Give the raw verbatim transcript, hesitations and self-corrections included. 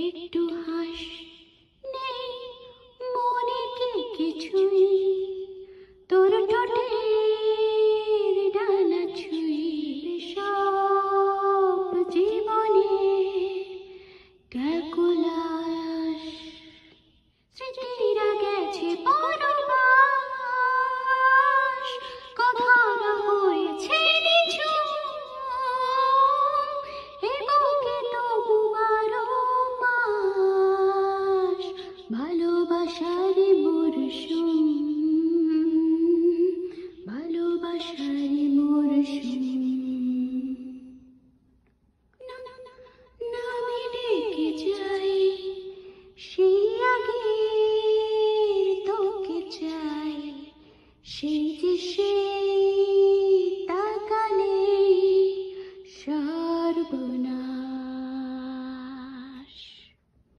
একটু হাস, নেই মনে কি কিছুই, তোর ঠোঁটের ডানা ছুঁই। সব জীবনে ক্যালকুলাস, স্মৃতিরা গেছে পরবাস, কথারা হয়েছে নিঝুম, এ বুকে তবু বারো মাস ভালোবাসারই মরশুম, ভালোবাসারই মরশুম। নামে ডেকে যাই সেই আগের তোকে চাই, সেই যে সেই তাকালে সর্বনাশ।